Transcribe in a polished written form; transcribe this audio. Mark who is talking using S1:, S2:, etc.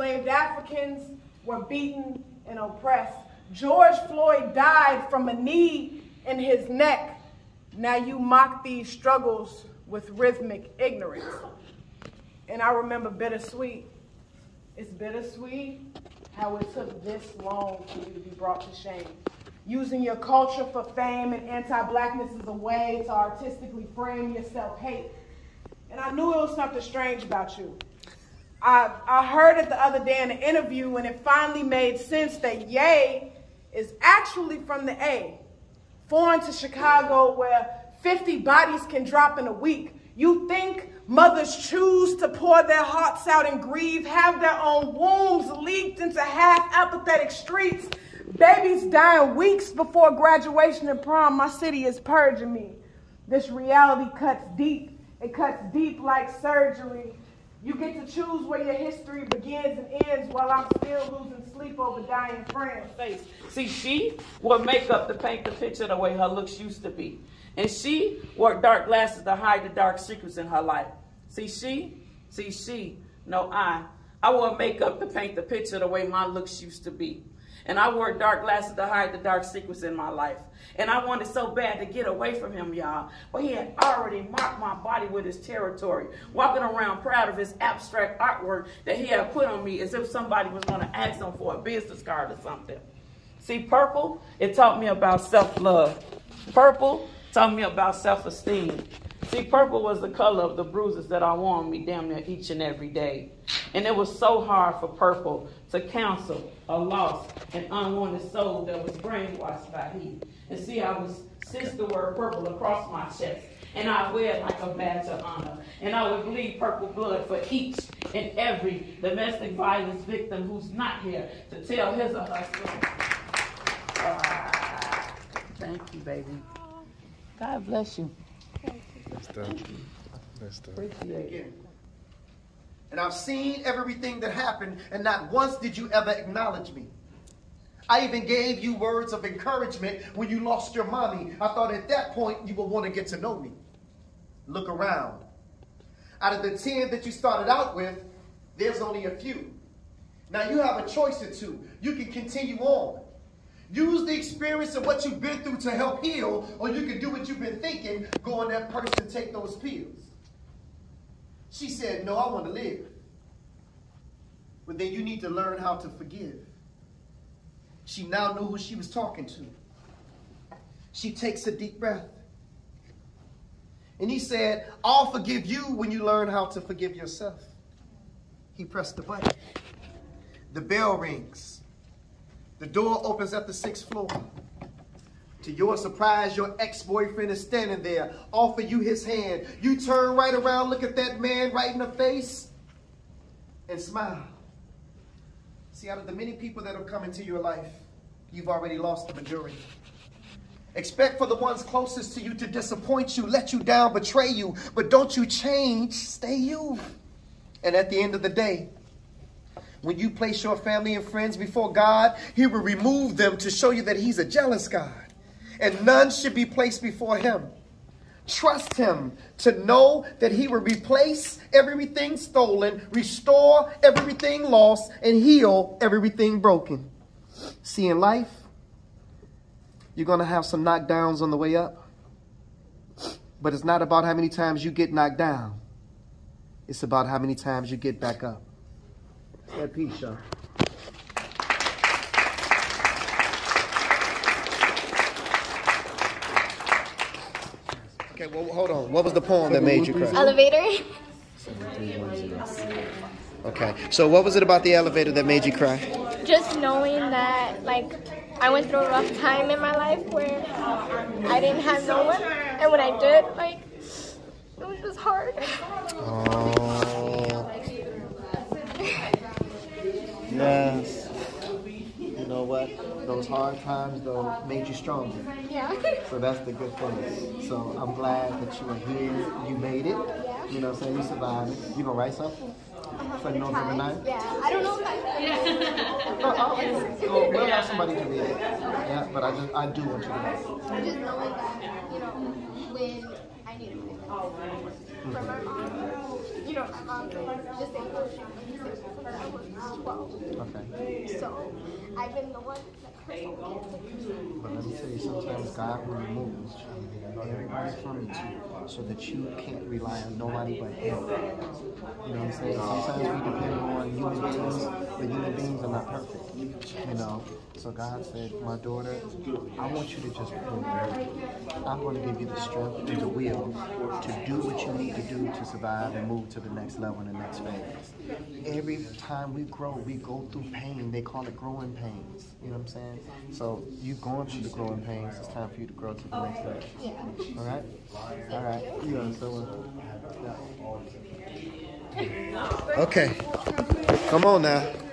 S1: enslaved Africans were beaten and oppressed. George Floyd died from a knee in his neck. Now you mock these struggles with rhythmic ignorance. And I remember bittersweet. It's bittersweet how it took this long for you to be brought to shame. Using your culture for fame and anti-blackness as a way to artistically frame your self-hate. And I knew it was something strange about you. I heard it the other day in an interview, and it finally made sense that Ye is actually from the A. Foreign to Chicago, where 50 bodies can drop in a week. You think mothers choose to pour their hearts out and grieve, have their own wombs leaked into half-apathetic streets, babies dying weeks before graduation and prom. My city is purging me. This reality cuts deep. It cuts deep like surgery. You get to choose where your history begins and ends while I'm still losing sleep over dying friends.
S2: See, she wore makeup to paint the picture the way her looks used to be. And she wore dark glasses to hide the dark secrets in her life. I wore makeup to paint the picture the way my looks used to be. And I wore dark glasses to hide the dark secrets in my life. And I wanted so bad to get away from him, y'all. But he had already marked my body with his territory, walking around proud of his abstract artwork that he had put on me as if somebody was going to ask him for a business card or something. See, purple, it taught me about self-love. Purple taught me about self-esteem. See, purple was the color of the bruises that I wore on me damn near each and every day. And it was so hard for purple to counsel a lost and unwanted soul that was brainwashed by heat. And see, I was since the word purple across my chest, and I wear it like a badge of honor. And I would bleed purple blood for each and every domestic violence victim who's not here to tell his or her story. Thank you, baby. God bless you.
S3: That's dope. That's dope.
S2: Appreciate it.
S4: And I've seen everything that happened, and not once did you ever acknowledge me. I even gave you words of encouragement when you lost your mommy. I thought at that point you would want to get to know me. Look around. Out of the 10 that you started out with, there's only a few. Now you have a choice or two. You can continue on. Use the experience of what you've been through to help heal, or you can do what you've been thinking, go on that purse and take those pills. She said, no, I want to live. But then you need to learn how to forgive. She now knew who she was talking to. She takes a deep breath. And he said, I'll forgive you when you learn how to forgive yourself. He pressed the button. The bell rings. The door opens at the 6th floor. To your surprise, your ex-boyfriend is standing there, offer you his hand. You turn right around, look at that man right in the face, and smile. See, out of the many people that have come into your life, you've already lost the majority. Expect for the ones closest to you to disappoint you, let you down, betray you, but don't you change, stay you. And at the end of the day, when you place your family and friends before God, he will remove them to show you that he's a jealous God. And none should be placed before him. Trust him to know that he will replace everything stolen, restore everything lost, and heal everything broken. See, in life, you're going to have some knockdowns on the way up. But it's not about how many times you get knocked down. It's about how many times you get back up. That piece, y'all. Okay, well, hold on. What was the poem that made you cry?
S5: Elevator.
S4: Okay, so what was it about the elevator that made you cry?
S5: Just knowing that, like, I went through a rough time in my life where I didn't have no one, and when I did, like, it was just hard.
S4: Oh. Yes. You know what? Those hard times, though, made you stronger.
S5: Yeah.
S4: So that's the good thing. So I'm glad that you were here. You made it.
S5: Yeah.
S4: You know what I'm saying? You survived it. You gonna write something? For November 9th?
S5: Yeah. I don't know if I
S4: No, we'll have somebody to read it. Yeah, but I do want you to write it.
S5: just knowing that, you know, when I needed my friends. For my mom, you know, my mom disabled when I was 12.
S6: Okay.
S5: So I've been the one that personally.
S6: But let me tell you, sometimes God will remove everybody from you so that you can't rely on nobody but Him. You know what I'm saying? Sometimes we depend on human beings, but human beings are not perfect. You know? So God said, my daughter, I want you to just prove it. I'm going to give you the strength and the will to do what you need to do to survive and move to the next level and the next phase. Every time we grow, we go through pain. They call it growing pains. You know what I'm saying? So you've gone through the growing pains. It's time for you to grow to the next level.
S5: Yeah.
S6: All right? All right. You understand? Yeah. Okay. Come on now.